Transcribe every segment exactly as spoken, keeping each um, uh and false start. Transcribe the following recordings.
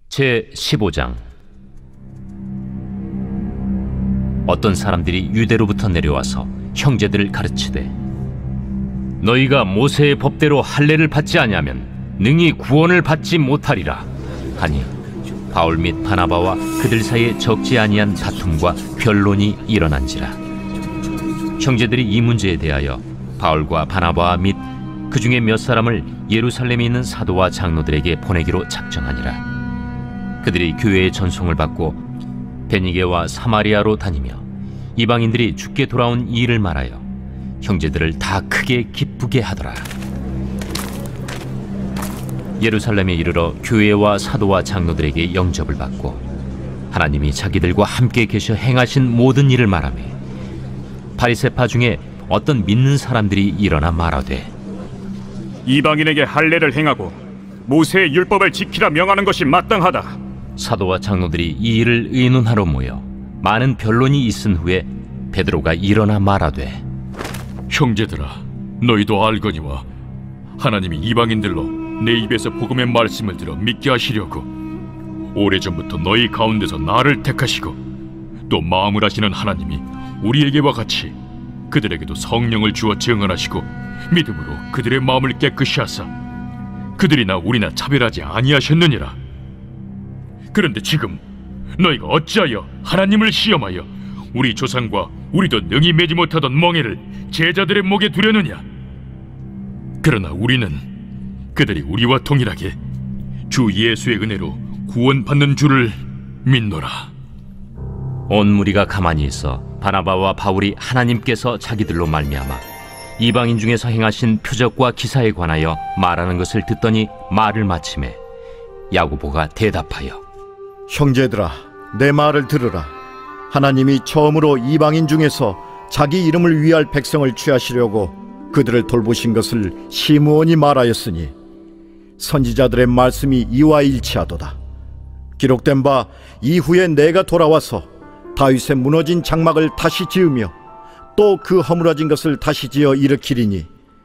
제십오 장. 어떤 사람들이 유대로부터 내려와서 형제들을 가르치되, 너희가 모세의 법대로 할례를 받지 아니하면 능히 구원을 받지 못하리라 하니, 바울 및 바나바와 그들 사이에 적지 아니한 다툼과 변론이 일어난지라. 형제들이 이 문제에 대하여 바울과 바나바 및 그 중에 몇 사람을 예루살렘에 있는 사도와 장로들에게 보내기로 작정하니라. 그들이 교회의 전송을 받고 베니게와 사마리아로 다니며 이방인들이 죽게 돌아온 이 일을 말하여 형제들을 다 크게 기쁘게 하더라. 예루살렘에 이르러 교회와 사도와 장로들에게 영접을 받고 하나님이 자기들과 함께 계셔 행하신 모든 일을 말하며, 바리새파 중에 어떤 믿는 사람들이 일어나 말하되, 이방인에게 할례를 행하고 모세의 율법을 지키라 명하는 것이 마땅하다. 사도와 장로들이 이 일을 의논하러 모여 많은 변론이 있은 후에 베드로가 일어나 말하되, 형제들아, 너희도 알거니와 하나님이 이방인들로 내 입에서 복음의 말씀을 들어 믿게 하시려고 오래전부터 너희 가운데서 나를 택하시고, 또 마음을 하시는 하나님이 우리에게와 같이 그들에게도 성령을 주어 증언하시고 믿음으로 그들의 마음을 깨끗이 하사 그들이나 우리나 차별하지 아니하셨느니라. 그런데 지금 너희가 어찌하여 하나님을 시험하여 우리 조상과 우리도 능히 매지 못하던 멍에를 제자들의 목에 두려느냐? 그러나 우리는 그들이 우리와 동일하게 주 예수의 은혜로 구원받는 줄을 믿노라. 온 무리가 가만히 있어 바나바와 바울이 하나님께서 자기들로 말미암아 이방인 중에서 행하신 표적과 기사에 관하여 말하는 것을 듣더니 말을 마치매 야고보가 대답하여, 형제들아, 내 말을 들으라. 하나님이 처음으로 이방인 중에서 자기 이름을 위할 백성을 취하시려고 그들을 돌보신 것을 시므온이 말하였으니 선지자들의 말씀이 이와 일치하도다. 기록된 바 이후에 내가 돌아와서 다윗의 무너진 장막을 다시 지으며 또 그 허물어진 것을 다시 지어 일으키리니,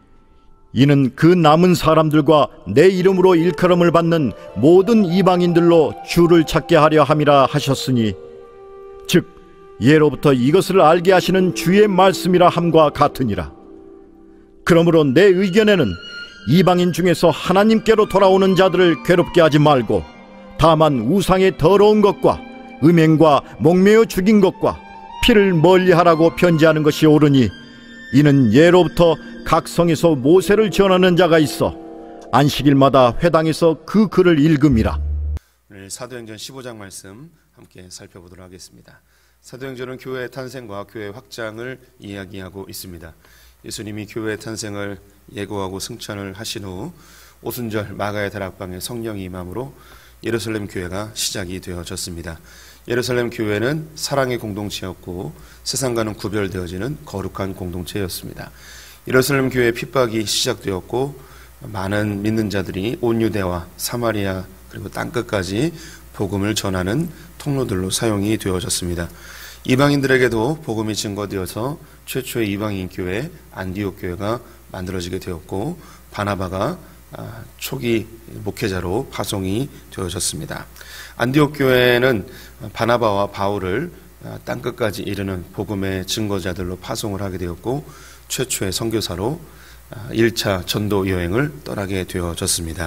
이는 그 남은 사람들과 내 이름으로 일컬음을 받는 모든 이방인들로 주를 찾게 하려 함이라 하셨으니, 즉 예로부터 이것을 알게 하시는 주의 말씀이라 함과 같으니라. 그러므로 내 의견에는 이방인 중에서 하나님께로 돌아오는 자들을 괴롭게 하지 말고, 다만 우상의 더러운 것과 음행과 목매어 죽인 것과 피를 멀리하라고 편지하는 것이 옳으니, 이는 예로부터 각 성에서 모세를 전하는 자가 있어 안식일마다 회당에서 그 글을 읽음이라. 오늘 사도행전 십오 장 말씀 함께 살펴보도록 하겠습니다. 사도행전은 교회의 탄생과 교회의 확장을 이야기하고 있습니다. 예수님이 교회의 탄생을 예고하고 승천을 하신 후 오순절 마가의 다락방에 성령이 임함으로 예루살렘 교회가 시작이 되어졌습니다. 예루살렘 교회는 사랑의 공동체였고 세상과는 구별되어지는 거룩한 공동체였습니다. 예루살렘 교회의 핍박이 시작되었고 많은 믿는 자들이 온 유대와 사마리아 그리고 땅끝까지 복음을 전하는 통로들로 사용이 되어졌습니다. 이방인들에게도 복음이 증거되어서 최초의 이방인 교회 안디옥 교회가 만들어지게 되었고, 바나바가 초기 목회자로 파송이 되어졌습니다. 안디옥 교회는 바나바와 바울을 땅끝까지 이르는 복음의 증거자들로 파송을 하게 되었고, 최초의 선교사로 일 차 전도 여행을 떠나게 되어졌습니다.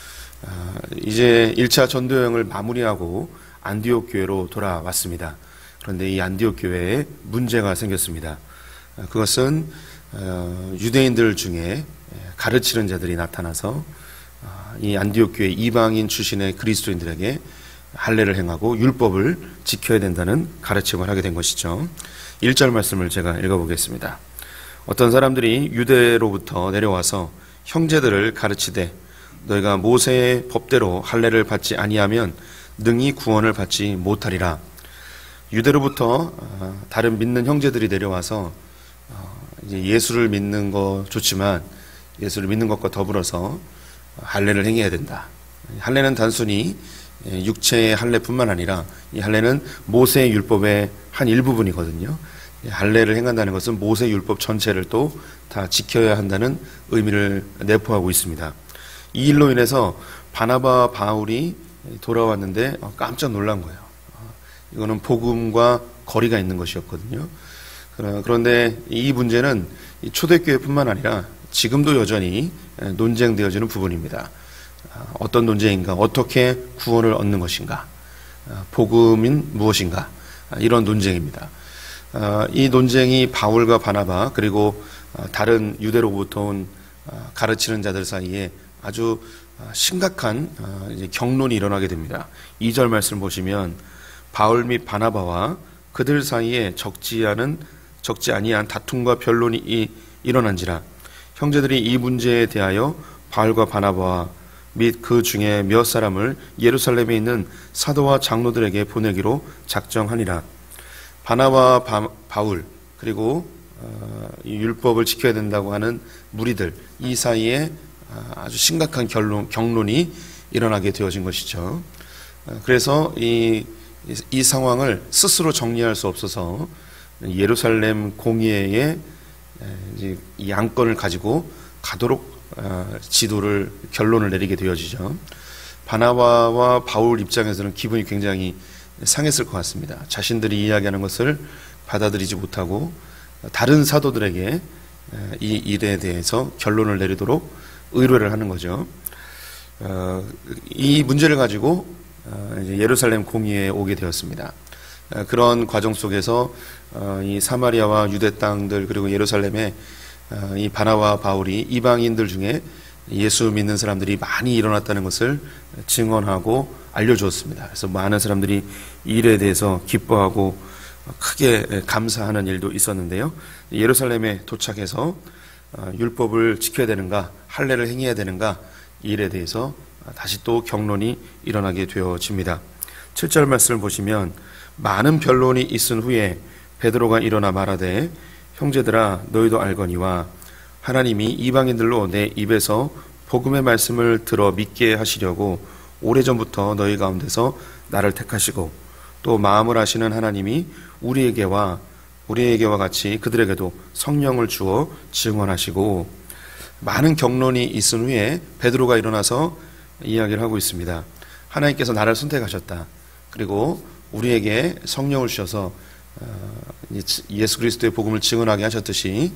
이제 일 차 전도 여행을 마무리하고 안디옥 교회로 돌아왔습니다. 그런데 이 안디옥 교회에 문제가 생겼습니다. 그것은 유대인들 중에 가르치는 자들이 나타나서 이 안디옥 교회 이방인 출신의 그리스도인들에게 할례를 행하고 율법을 지켜야 된다는 가르침을 하게 된 것이죠. 일 절 말씀을 제가 읽어보겠습니다. 어떤 사람들이 유대로부터 내려와서 형제들을 가르치되, 너희가 모세의 법대로 할례를 받지 아니하면 능히 구원을 받지 못하리라. 유대로부터 다른 믿는 형제들이 내려와서 이제 예수를 믿는 것 좋지만 예수를 믿는 것과 더불어서 할례를 행해야 된다. 할례는 단순히 육체의 할례뿐만 아니라 이 할례는 모세의 율법의 한 일부분이거든요. 할례를 행한다는 것은 모세 율법 전체를 또 다 지켜야 한다는 의미를 내포하고 있습니다. 이 일로 인해서 바나바와 바울이 돌아왔는데 깜짝 놀란 거예요. 이거는 복음과 거리가 있는 것이었거든요. 그런데 이 문제는 초대교회뿐만 아니라 지금도 여전히 논쟁되어지는 부분입니다. 어떤 논쟁인가? 어떻게 구원을 얻는 것인가? 복음인 무엇인가? 이런 논쟁입니다. 이 논쟁이 바울과 바나바 그리고 다른 유대로부터 온 가르치는 자들 사이에 아주 심각한 경론이 일어나게 됩니다. 이 절 말씀을 보시면 바울 및 바나바와 그들 사이에 적지 않은 적지 아니한 다툼과 변론이 일어난지라 형제들이 이 문제에 대하여 바울과 바나바와 및 그 중에 몇 사람을 예루살렘에 있는 사도와 장로들에게 보내기로 작정하니라. 바나바와 바, 바울 그리고 어, 이 율법을 지켜야 된다고 하는 무리들 이 사이에 아주 심각한 결론, 경론이 일어나게 되어진 것이죠. 그래서 이, 이 상황을 스스로 정리할 수 없어서 예루살렘 공의회에 이 안건을 가지고 가도록 지도를 결론을 내리게 되어지죠. 바나바와 바울 입장에서는 기분이 굉장히 상했을 것 같습니다. 자신들이 이야기하는 것을 받아들이지 못하고 다른 사도들에게 이 일에 대해서 결론을 내리도록 의뢰를 하는 거죠. 이 문제를 가지고 예루살렘 공의회에 오게 되었습니다. 그런 과정 속에서 이 사마리아와 유대 땅들 그리고 예루살렘에 이 바나바와 바울이 이방인들 중에 예수 믿는 사람들이 많이 일어났다는 것을 증언하고 알려주었습니다. 그래서 많은 사람들이 이 일에 대해서 기뻐하고 크게 감사하는 일도 있었는데요. 예루살렘에 도착해서 율법을 지켜야 되는가, 할례를 행해야 되는가 이 일에 대해서 다시 또 경론이 일어나게 되어집니다. 칠 절 말씀을 보시면 많은 변론이 있은 후에 베드로가 일어나 말하되 형제들아 너희도 알거니와 하나님이 이방인들로 내 입에서 복음의 말씀을 들어 믿게 하시려고 오래전부터 너희 가운데서 나를 택하시고 또 마음을 아시는 하나님이 우리에게와 우리에게와 같이 그들에게도 성령을 주어 증언하시고 많은 경론이 있은 후에 베드로가 일어나서 이야기를 하고 있습니다. 하나님께서 나를 선택하셨다. 그리고 우리에게 성령을 주셔서 예수 그리스도의 복음을 증언하게 하셨듯이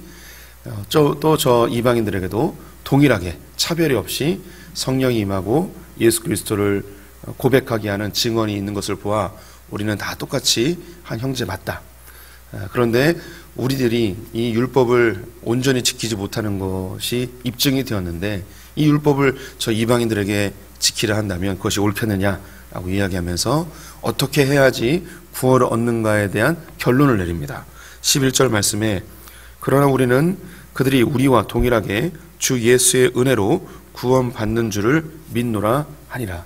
또 저 이방인들에게도 동일하게 차별이 없이 성령이 임하고 예수 그리스도를 고백하게 하는 증언이 있는 것을 보아 우리는 다 똑같이 한 형제 맞다. 그런데 우리들이 이 율법을 온전히 지키지 못하는 것이 입증이 되었는데 이 율법을 저 이방인들에게 지키려 한다면 그것이 옳겠느냐라고 이야기하면서 어떻게 해야지 구원을 얻는가에 대한 결론을 내립니다. 십일 절 말씀에 그러나 우리는 그들이 우리와 동일하게 주 예수의 은혜로 구원받는 줄을 믿노라 하니라.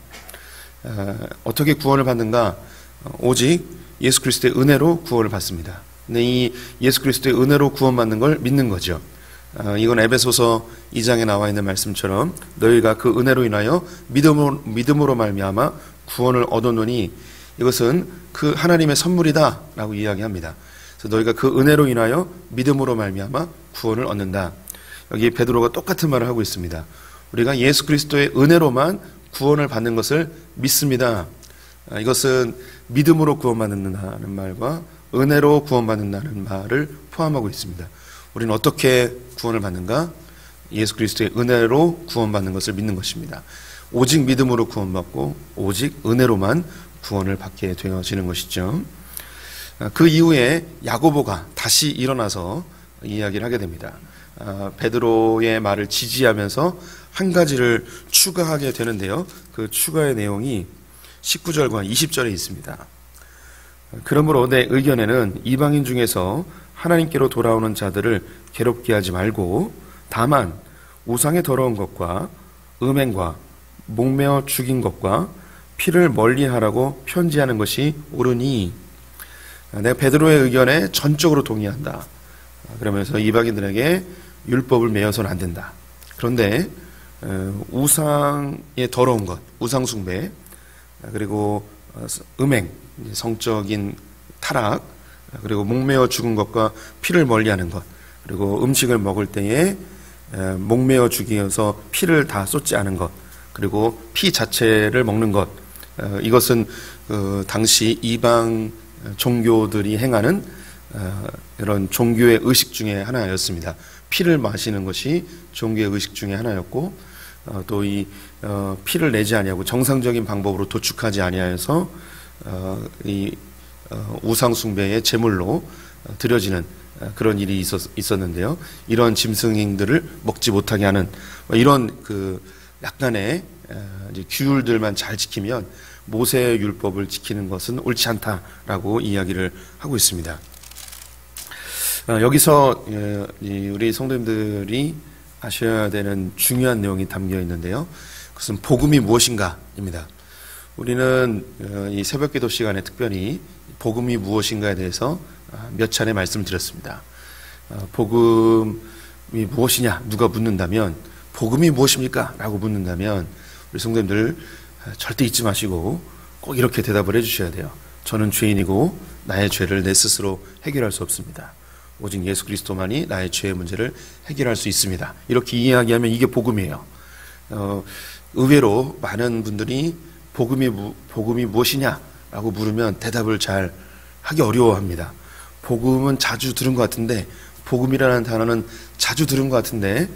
어떻게 구원을 받는가? 오직 예수 그리스도의 은혜로 구원을 받습니다. 근데 이 예수 그리스도의 은혜로 구원받는 걸 믿는 거죠. 이건 에베소서 이 장에 나와 있는 말씀처럼 너희가 그 은혜로 인하여 믿음으로, 믿음으로 말미암아 구원을 얻었노니 이것은 그 하나님의 선물이다 라고 이야기합니다. 그래서 너희가 그 은혜로 인하여 믿음으로 말미암아 구원을 얻는다. 여기 베드로가 똑같은 말을 하고 있습니다. 우리가 예수 그리스도의 은혜로만 구원을 받는 것을 믿습니다. 이것은 믿음으로 구원받는다는 말과 은혜로 구원받는다는 말을 포함하고 있습니다. 우리는 어떻게 구원을 받는가? 예수 그리스도의 은혜로 구원받는 것을 믿는 것입니다. 오직 믿음으로 구원받고 오직 은혜로만 구원을 받게 되어지는 것이죠. 그 이후에 야고보가 다시 일어나서 이야기를 하게 됩니다. 베드로의 말을 지지하면서 한 가지를 추가하게 되는데요. 그 추가의 내용이 십구 절과 이십 절에 있습니다. 그러므로 내 의견에는 이방인 중에서 하나님께로 돌아오는 자들을 괴롭게 하지 말고 다만 우상의 더러운 것과 음행과 목매어 죽인 것과 피를 멀리하라고 편지하는 것이 옳으니 내가 베드로의 의견에 전적으로 동의한다. 그러면서 이방인들에게 율법을 매어서는 안 된다. 그런데 우상의 더러운 것, 우상 숭배 그리고 음행, 성적인 타락 그리고 목매어 죽은 것과 피를 멀리하는 것 그리고 음식을 먹을 때에 목매어 죽여서 피를 다 쏟지 않은 것 그리고 피 자체를 먹는 것 어, 이것은 어, 당시 이방 종교들이 행하는 어, 이런 종교의 의식 중에 하나였습니다. 피를 마시는 것이 종교의 의식 중에 하나였고, 어, 또 이 어, 피를 내지 아니하고 정상적인 방법으로 도축하지 아니하여서 어, 이 어, 우상 숭배의 제물로 어, 드려지는 어, 그런 일이 있었, 있었는데요. 이런 짐승들을 먹지 못하게 하는 뭐 이런 그 약간의 어, 이제 규율들만 잘 지키면 모세의 율법을 지키는 것은 옳지 않다라고 이야기를 하고 있습니다. 어, 여기서 예, 이 우리 성도님들이 아셔야 되는 중요한 내용이 담겨 있는데요. 그것은 복음이 무엇인가입니다. 우리는 어, 이 새벽기도 시간에 특별히 복음이 무엇인가에 대해서 몇 차례 말씀을 드렸습니다. 어, 복음이 무엇이냐 누가 묻는다면 복음이 무엇입니까? 라고 묻는다면 우리 성도님들 절대 잊지 마시고 꼭 이렇게 대답을 해주셔야 돼요. 저는 죄인이고 나의 죄를 내 스스로 해결할 수 없습니다. 오직 예수 그리스도만이 나의 죄의 문제를 해결할 수 있습니다. 이렇게 이야기하면 이게 복음이에요. 어, 의외로 많은 분들이 복음이, 복음이 무엇이냐라고 물으면 대답을 잘 하기 어려워합니다. 복음은 자주 들은 것 같은데, 복음이라는 단어는 자주 들은 것 같은데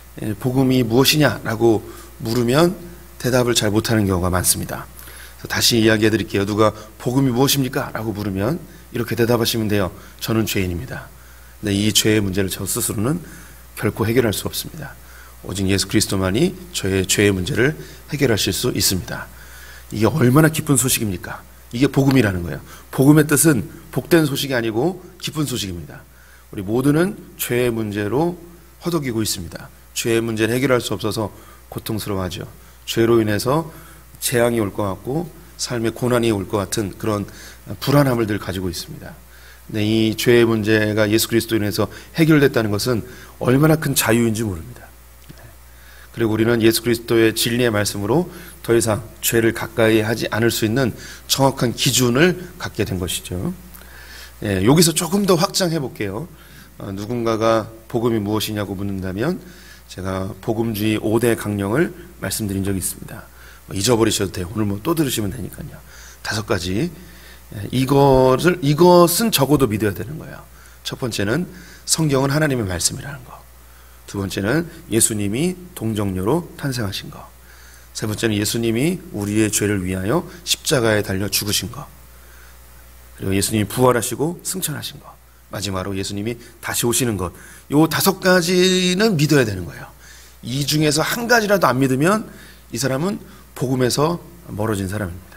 복음이 무엇이냐라고 물으면 대답을 잘 못하는 경우가 많습니다. 다시 이야기해 드릴게요. 누가 복음이 무엇입니까? 라고 물으면 이렇게 대답하시면 돼요. 저는 죄인입니다. 네, 이 죄의 문제를 저 스스로는 결코 해결할 수 없습니다. 오직 예수 그리스도만이 저의 죄의 문제를 해결하실 수 있습니다. 이게 얼마나 기쁜 소식입니까? 이게 복음이라는 거예요. 복음의 뜻은 복된 소식이 아니고 기쁜 소식입니다. 우리 모두는 죄의 문제로 허덕이고 있습니다. 죄의 문제를 해결할 수 없어서 고통스러워하죠. 죄로 인해서 재앙이 올 것 같고 삶의 고난이 올 것 같은 그런 불안함을 늘 가지고 있습니다. 네, 이 죄의 문제가 예수 그리스도로 인해서 해결됐다는 것은 얼마나 큰 자유인지 모릅니다. 그리고 우리는 예수 그리스도의 진리의 말씀으로 더 이상 죄를 가까이 하지 않을 수 있는 정확한 기준을 갖게 된 것이죠. 예, 여기서 조금 더 확장해 볼게요. 어, 누군가가 복음이 무엇이냐고 묻는다면 제가 복음주의 오 대 강령을 말씀드린 적이 있습니다. 뭐 잊어버리셔도 돼요. 오늘 뭐 또 들으시면 되니까요. 다섯 가지. 예, 이것을, 이것은 적어도 믿어야 되는 거예요. 첫 번째는 성경은 하나님의 말씀이라는 거. 두 번째는 예수님이 동정녀로 탄생하신 거. 세 번째는 예수님이 우리의 죄를 위하여 십자가에 달려 죽으신 거. 그리고 예수님이 부활하시고 승천하신 거. 마지막으로 예수님이 다시 오시는 것. 요 다섯 가지는 믿어야 되는 거예요. 이 중에서 한 가지라도 안 믿으면 이 사람은 복음에서 멀어진 사람입니다.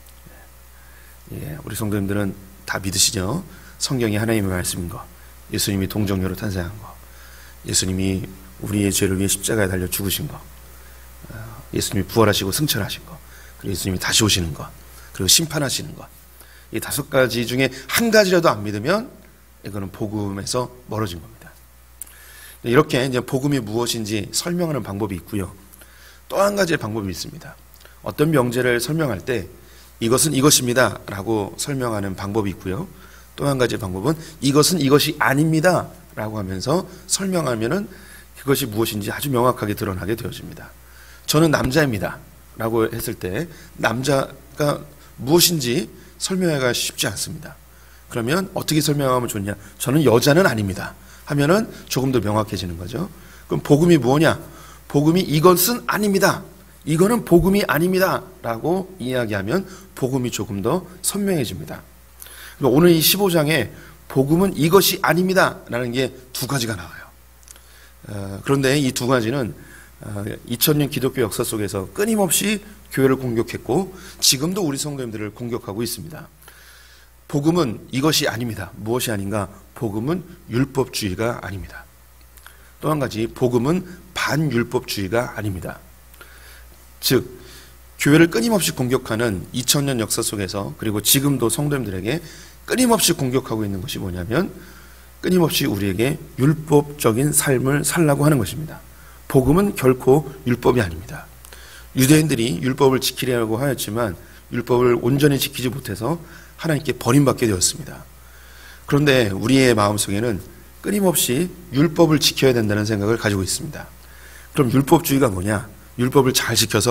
예, 우리 성도님들은 다 믿으시죠? 성경이 하나님의 말씀인 거. 예수님이 동정녀로 탄생한 거. 예수님이 우리의 죄를 위해 십자가에 달려 죽으신 거, 예수님이 부활하시고 승천하신 거, 그리고 예수님이 다시 오시는 거, 그리고 심판하시는 것. 이 다섯 가지 중에 한 가지라도 안 믿으면 이거는 복음에서 멀어진 겁니다. 이렇게 이제 복음이 무엇인지 설명하는 방법이 있고요. 또 한 가지의 방법이 있습니다. 어떤 명제를 설명할 때 이것은 이것입니다 라고 설명하는 방법이 있고요. 또 한 가지 방법은 이것은 이것이 아닙니다 라고 하면서 설명하면은 그것이 무엇인지 아주 명확하게 드러나게 되어집니다. 저는 남자입니다 라고 했을 때 남자가 무엇인지 설명하기가 쉽지 않습니다. 그러면 어떻게 설명하면 좋냐? 저는 여자는 아닙니다 하면은 조금 더 명확해지는 거죠. 그럼 복음이 뭐냐? 복음이 이것은 아닙니다. 이거는 복음이 아닙니다 라고 이야기하면 복음이 조금 더 선명해집니다. 그러니까 오늘 이 십오 장에 복음은 이것이 아닙니다 라는 게 두 가지가 나와요. 어, 그런데 이 두 가지는 어, 이천 년 기독교 역사 속에서 끊임없이 교회를 공격했고 지금도 우리 성도님들을 공격하고 있습니다. 복음은 이것이 아닙니다. 무엇이 아닌가? 복음은 율법주의가 아닙니다. 또 한 가지, 복음은 반율법주의가 아닙니다. 즉 교회를 끊임없이 공격하는 이천 년 역사 속에서 그리고 지금도 성도님들에게 끊임없이 공격하고 있는 것이 뭐냐면 끊임없이 우리에게 율법적인 삶을 살라고 하는 것입니다. 복음은 결코 율법이 아닙니다. 유대인들이 율법을 지키려고 하였지만 율법을 온전히 지키지 못해서 하나님께 버림받게 되었습니다. 그런데 우리의 마음속에는 끊임없이 율법을 지켜야 된다는 생각을 가지고 있습니다. 그럼 율법주의가 뭐냐? 율법을 잘 지켜서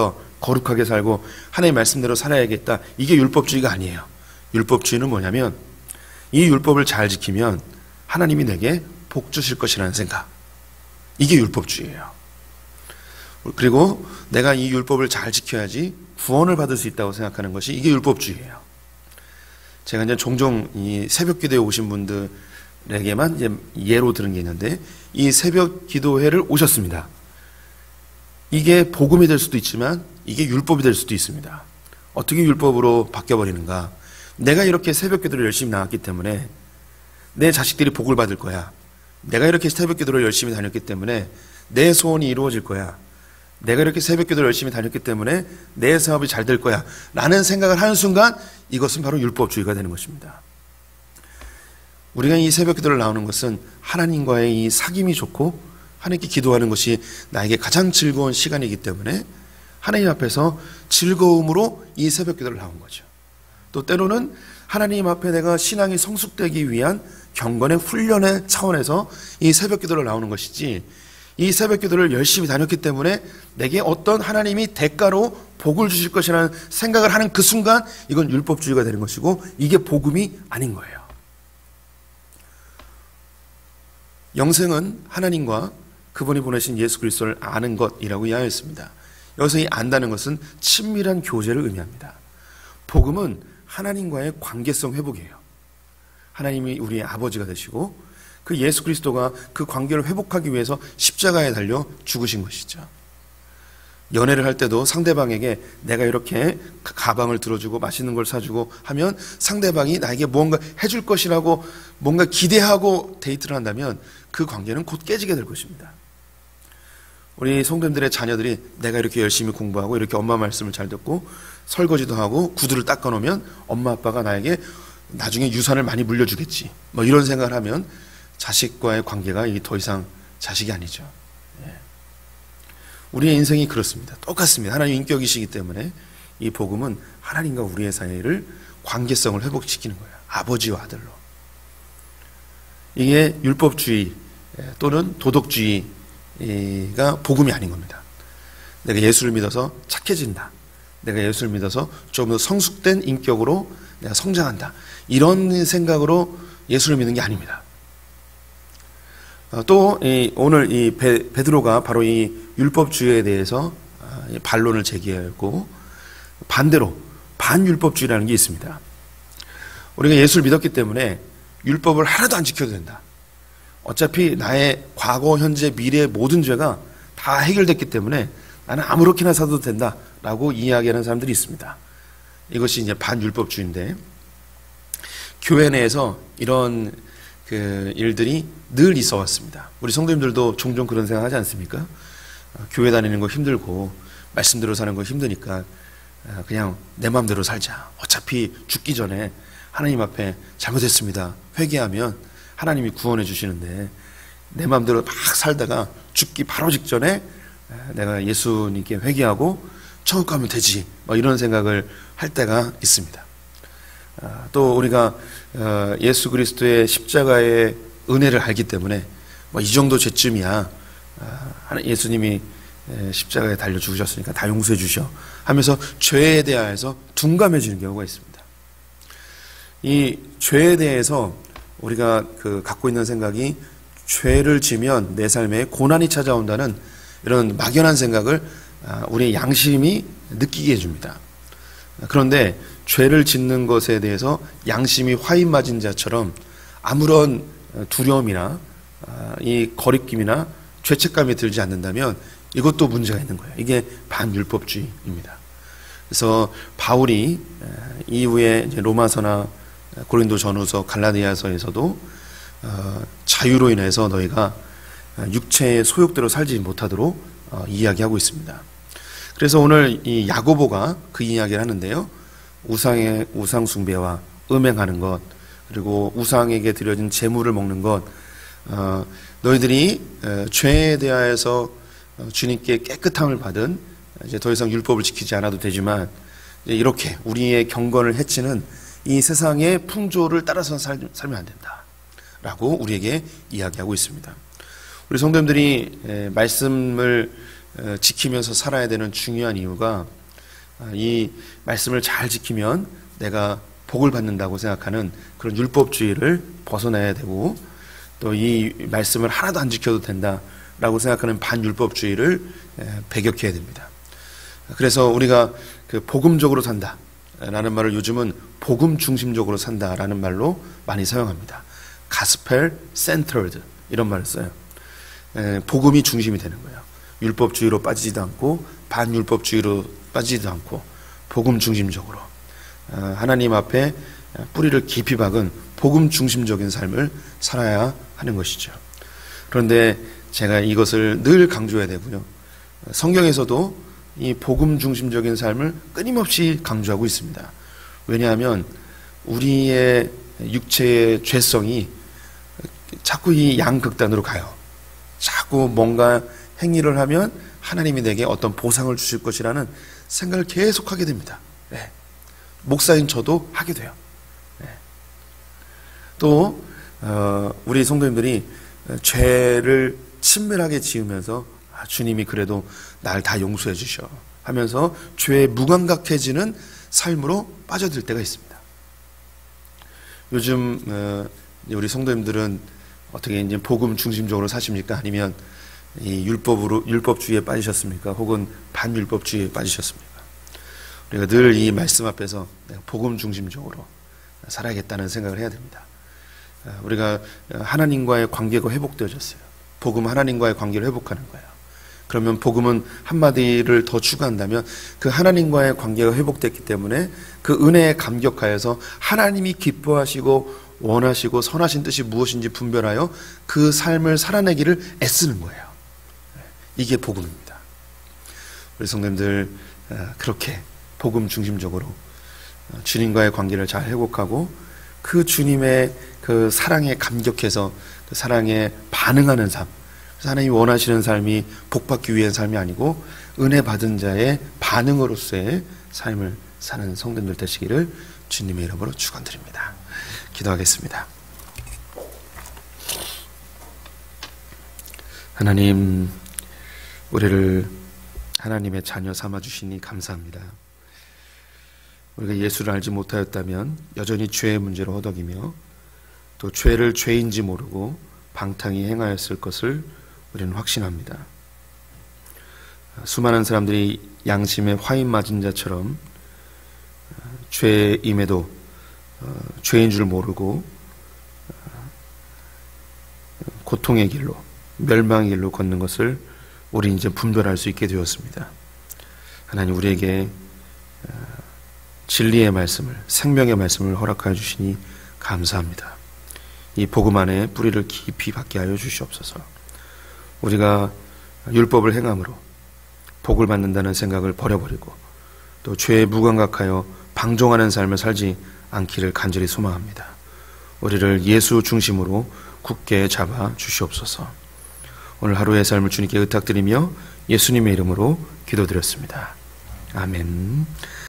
거룩하게 살고 하나님의 말씀대로 살아야겠다. 이게 율법주의가 아니에요. 율법주의는 뭐냐면 이 율법을 잘 지키면 하나님이 내게 복 주실 것이라는 생각. 이게 율법주의예요. 그리고 내가 이 율법을 잘 지켜야지 구원을 받을 수 있다고 생각하는 것이 이게 율법주의예요. 제가 이제 종종 이 새벽 기도에 오신 분들에게만 이제 예로 들은 게 있는데, 이 새벽 기도회를 오셨습니다. 이게 복음이 될 수도 있지만 이게 율법이 될 수도 있습니다. 어떻게 율법으로 바뀌어버리는가? 내가 이렇게 새벽 기도를 열심히 나왔기 때문에 내 자식들이 복을 받을 거야. 내가 이렇게 새벽 기도를 열심히 다녔기 때문에 내 소원이 이루어질 거야. 내가 이렇게 새벽 기도를 열심히 다녔기 때문에 내 사업이 잘 될 거야 라는 생각을 하는 순간 이것은 바로 율법주의가 되는 것입니다. 우리가 이 새벽 기도를 나오는 것은 하나님과의 이 사귐이 좋고 하나님께 기도하는 것이 나에게 가장 즐거운 시간이기 때문에 하나님 앞에서 즐거움으로 이 새벽 기도를 나온 거죠. 또 때로는 하나님 앞에 내가 신앙이 성숙되기 위한 경건의 훈련의 차원에서 이 새벽 기도를 나오는 것이지, 이 새벽 기도를 열심히 다녔기 때문에 내게 어떤 하나님이 대가로 복을 주실 것이라는 생각을 하는 그 순간 이건 율법주의가 되는 것이고 이게 복음이 아닌 거예요. 영생은 하나님과 그분이 보내신 예수 그리스도를 아는 것이라고 이야기했습니다. 여기서 이 안다는 것은 친밀한 교제를 의미합니다. 복음은 하나님과의 관계성 회복이에요. 하나님이 우리의 아버지가 되시고 그 예수 그리스도가 그 관계를 회복하기 위해서 십자가에 달려 죽으신 것이죠. 연애를 할 때도 상대방에게 내가 이렇게 가방을 들어주고 맛있는 걸 사주고 하면 상대방이 나에게 무언가 해줄 것이라고 뭔가 기대하고 데이트를 한다면 그 관계는 곧 깨지게 될 것입니다. 우리 성도님들의 자녀들이 내가 이렇게 열심히 공부하고 이렇게 엄마 말씀을 잘 듣고 설거지도 하고 구두를 닦아놓으면 엄마 아빠가 나에게 나중에 유산을 많이 물려주겠지, 뭐 이런 생각을 하면 자식과의 관계가 더 이상 자식이 아니죠. 예. 우리의 인생이 그렇습니다. 똑같습니다. 하나님 인격이시기 때문에 이 복음은 하나님과 우리의 사이를 관계성을 회복시키는 거예요. 아버지와 아들로. 이게 율법주의 또는 도덕주의가 복음이 아닌 겁니다. 내가 예수를 믿어서 착해진다. 내가 예수를 믿어서 좀 더 성숙된 인격으로 내가 성장한다. 이런 생각으로 예수를 믿는 게 아닙니다. 또 오늘 이 베드로가 바로 이 율법주의에 대해서 반론을 제기하고 반대로 반율법주의라는 게 있습니다. 우리가 예수를 믿었기 때문에 율법을 하나도 안 지켜도 된다. 어차피 나의 과거, 현재, 미래의 모든 죄가 다 해결됐기 때문에 나는 아무렇게나 살아도 된다라고 이야기하는 사람들이 있습니다. 이것이 이제 반율법주의인데, 교회 내에서 이런 그 일들이 늘 있어 왔습니다. 우리 성도님들도 종종 그런 생각 하지 않습니까? 교회 다니는 거 힘들고 말씀대로 사는 거 힘드니까 그냥 내 마음대로 살자. 어차피 죽기 전에 하나님 앞에 잘못했습니다 회개하면 하나님이 구원해 주시는데 내 마음대로 막 살다가 죽기 바로 직전에 내가 예수님께 회개하고 천국 가면 되지, 뭐 이런 생각을 할 때가 있습니다. 또 우리가 예수 그리스도의 십자가의 은혜를 알기 때문에 뭐 이 정도 죄쯤이야, 예수님이 십자가에 달려 죽으셨으니까 다 용서해 주셔 하면서 죄에 대하여서 둔감해지는 경우가 있습니다. 이 죄에 대해서 우리가 그 갖고 있는 생각이 죄를 지면 내 삶에 고난이 찾아온다는 이런 막연한 생각을 우리의 양심이 느끼게 해줍니다. 그런데 죄를 짓는 것에 대해서 양심이 화인 맞은 자처럼 아무런 두려움이나 이 거리낌이나 죄책감이 들지 않는다면 이것도 문제가 있는 거예요. 이게 반율법주의입니다. 그래서 바울이 이후에 로마서나 고린도전후서, 갈라디아서에서도 자유로 인해서 너희가 육체의 소욕대로 살지 못하도록 이야기하고 있습니다. 그래서 오늘 이 야고보가 그 이야기를 하는데요. 우상의 우상 숭배와 음행하는 것, 그리고 우상에게 드려진 제물을 먹는 것, 어, 너희들이 에, 죄에 대하여서 어, 주님께 깨끗함을 받은 이제 더 이상 율법을 지키지 않아도 되지만 이제 이렇게 우리의 경건을 해치는 이 세상의 풍조를 따라서 살, 살면 안 된다라고 우리에게 이야기하고 있습니다. 우리 성도님들이 에, 말씀을 에, 지키면서 살아야 되는 중요한 이유가 이 말씀을 잘 지키면 내가 복을 받는다고 생각하는 그런 율법주의를 벗어나야 되고, 또 이 말씀을 하나도 안 지켜도 된다라고 생각하는 반율법주의를 배격해야 됩니다. 그래서 우리가 그 복음적으로 산다라는 말을 요즘은 복음 중심적으로 산다라는 말로 많이 사용합니다. 가스펠 센터드 이런 말을 써요. 복음이 중심이 되는 거예요. 율법주의로 빠지지도 않고 반율법주의로 빠지지도 않고 복음 중심적으로 하나님 앞에 뿌리를 깊이 박은 복음 중심적인 삶을 살아야 하는 것이죠. 그런데 제가 이것을 늘 강조해야 되고요. 성경에서도 이 복음 중심적인 삶을 끊임없이 강조하고 있습니다. 왜냐하면 우리의 육체의 죄성이 자꾸 이 양극단으로 가요. 자꾸 뭔가 행위를 하면 하나님이 내게 어떤 보상을 주실 것이라는 생각을 계속하게 됩니다. 네. 목사인 저도 하게 돼요. 네. 또 어, 우리 성도님들이 죄를 친밀하게 지으면서 아, 주님이 그래도 날 다 용서해 주셔 하면서 죄에 무감각해지는 삶으로 빠져들 때가 있습니다. 요즘 어, 우리 성도님들은 어떻게 이제 복음 중심적으로 사십니까? 아니면 이 율법으로 율법주의에 빠지셨습니까? 혹은 반율법주의에 빠지셨습니까? 우리가 늘 이 말씀 앞에서 복음 중심적으로 살아야겠다는 생각을 해야 됩니다. 우리가 하나님과의 관계가 회복되어졌어요. 복음 하나님과의 관계를 회복하는 거예요. 그러면 복음은 한마디를 더 추가한다면 그 하나님과의 관계가 회복됐기 때문에 그 은혜에 감격하여서 하나님이 기뻐하시고 원하시고 선하신 뜻이 무엇인지 분별하여 그 삶을 살아내기를 애쓰는 거예요. 이게 복음입니다. 우리 성도님들 그렇게 복음 중심적으로 주님과의 관계를 잘 회복하고 그 주님의 그 사랑에 감격해서 그 사랑에 반응하는 삶, 하나님이 원하시는 삶이 복받기 위한 삶이 아니고 은혜 받은 자의 반응으로서의 삶을 사는 성도님들 되시기를 주님의 이름으로 축원드립니다. 기도하겠습니다. 하나님, 우리를 하나님의 자녀 삼아주시니 감사합니다. 우리가 예수를 알지 못하였다면 여전히 죄의 문제로 허덕이며 또 죄를 죄인지 모르고 방탕히 행하였을 것을 우리는 확신합니다. 수많은 사람들이 양심에 화인 맞은 자처럼 죄임에도 죄인 줄 모르고 고통의 길로, 멸망의 길로 걷는 것을 우리 이제 분별할 수 있게 되었습니다. 하나님, 우리에게 진리의 말씀을, 생명의 말씀을 허락하여 주시니 감사합니다. 이 복음 안에 뿌리를 깊이 박게 하여 주시옵소서. 우리가 율법을 행함으로 복을 받는다는 생각을 버려버리고 또 죄에 무감각하여 방종하는 삶을 살지 않기를 간절히 소망합니다. 우리를 예수 중심으로 굳게 잡아 주시옵소서. 오늘 하루의 삶을 주님께 의탁드리며 예수님의 이름으로 기도드렸습니다. 아멘.